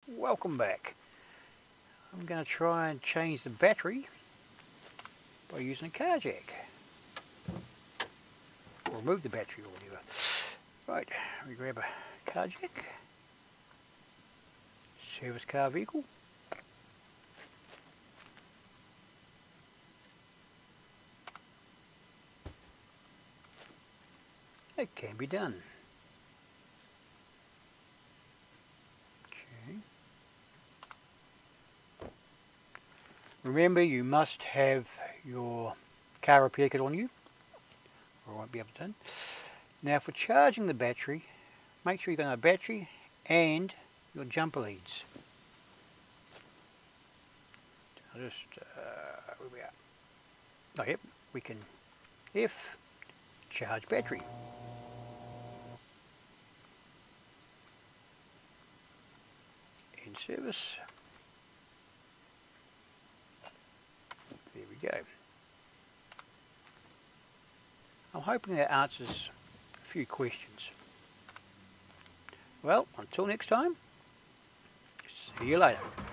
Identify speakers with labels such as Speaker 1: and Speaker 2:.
Speaker 1: welcome back. I'm going to try and change the battery by using a car jack. Or remove the battery or whatever. Right, we grab a car jack. Service car vehicle. It can be done. Okay. Remember, you must have your car repair kit on you, or I won't be able to. Now for charging the battery, make sure you've got a battery and your jumper leads. I'll just, where we are. Oh yep, we can F, charge battery. In service. There we go. I'm hoping that answers a few questions. Well, until next time, see you later.